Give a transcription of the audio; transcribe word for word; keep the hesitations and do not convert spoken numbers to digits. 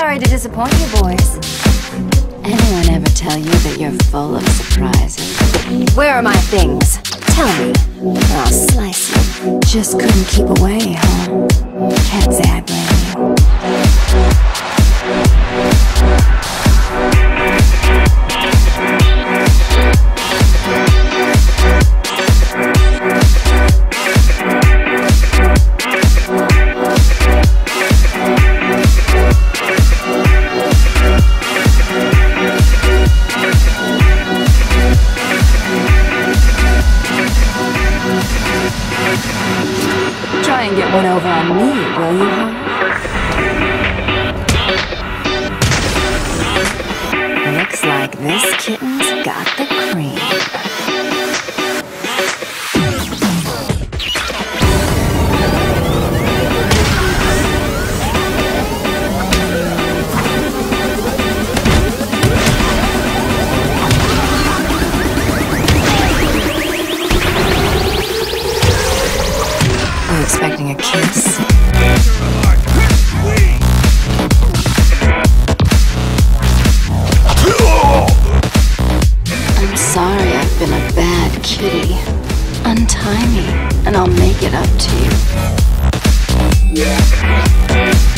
sorry to disappoint you, boys. Anyone ever tell you that you're full of surprises? Where are my things? Tell me, or I'll slice you. Just couldn't keep away, huh? Can't say I blame you. Try and get one over on me, will you, huh? Looks like this kitten's got the cream. Expecting a kiss? I'm sorry I've been a bad kitty. Untie me, and I'll make it up to you.